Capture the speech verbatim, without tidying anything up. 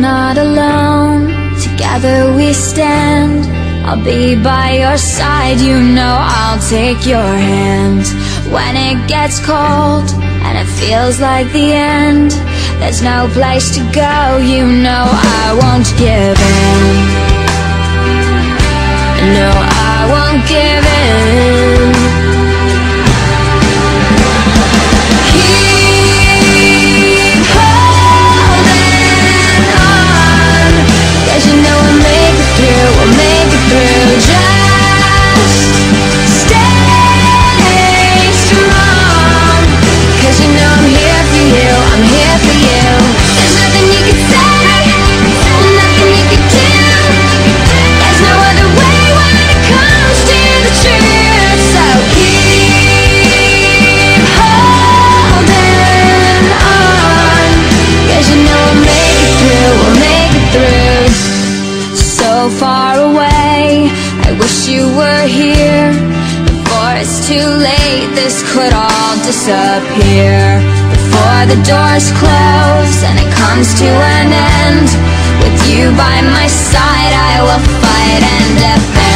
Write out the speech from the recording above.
not alone, together we stand. I'll be by your side, you know I'll take your hand. When it gets cold and it feels like the end, there's no place to go, you know I won't give in. No, I won't give in. Keep holding on, 'cause you know we'll make it through, we'll make it through. Just stay strong, 'cause you know I'm here for you, I'm here for you. There's nothing you can say, nothing you can do. There's no other way when it comes to the truth. So keep holding on, 'cause you know we'll make it through, we'll make it through. So far away, I wish you were here. Before it's too late, this could all disappear. Before the doors close and it comes to an end, with you by my side I will fight and defend.